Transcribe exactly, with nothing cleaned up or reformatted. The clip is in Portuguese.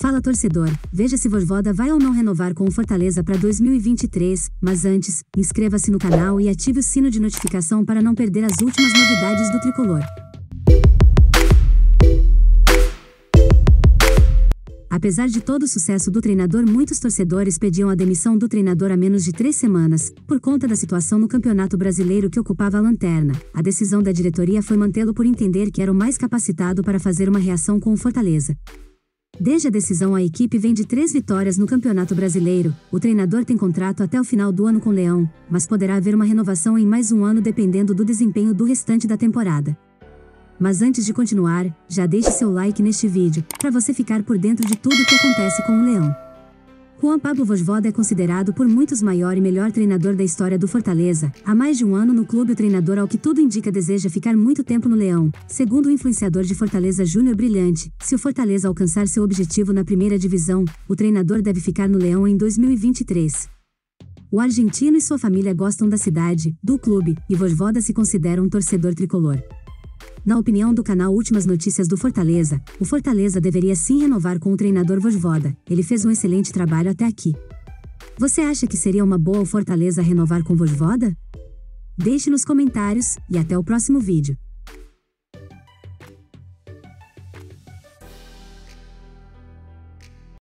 Fala torcedor, veja se Vojvoda vai ou não renovar com o Fortaleza para dois mil e vinte e três, mas antes, inscreva-se no canal e ative o sino de notificação para não perder as últimas novidades do tricolor. Apesar de todo o sucesso do treinador, muitos torcedores pediam a demissão do treinador há menos de três semanas, por conta da situação no Campeonato Brasileiro que ocupava a lanterna. A decisão da diretoria foi mantê-lo por entender que era o mais capacitado para fazer uma reação com o Fortaleza. Desde a decisão, a equipe vem de três vitórias no Campeonato Brasileiro. O treinador tem contrato até o final do ano com o Leão, mas poderá haver uma renovação em mais um ano dependendo do desempenho do restante da temporada. Mas antes de continuar, já deixe seu like neste vídeo, para você ficar por dentro de tudo o que acontece com o Leão. Juan Pablo Vojvoda é considerado por muitos o maior e melhor treinador da história do Fortaleza. Há mais de um ano no clube, o treinador, ao que tudo indica, deseja ficar muito tempo no Leão. Segundo o influenciador de Fortaleza Júnior Brilhante, se o Fortaleza alcançar seu objetivo na primeira divisão, o treinador deve ficar no Leão em dois mil e vinte e três. O argentino e sua família gostam da cidade, do clube, e Vojvoda se considera um torcedor tricolor. Na opinião do canal Últimas Notícias do Fortaleza, o Fortaleza deveria sim renovar com o treinador Vojvoda. Ele fez um excelente trabalho até aqui. Você acha que seria uma boa o Fortaleza renovar com Vojvoda? Deixe nos comentários, e até o próximo vídeo.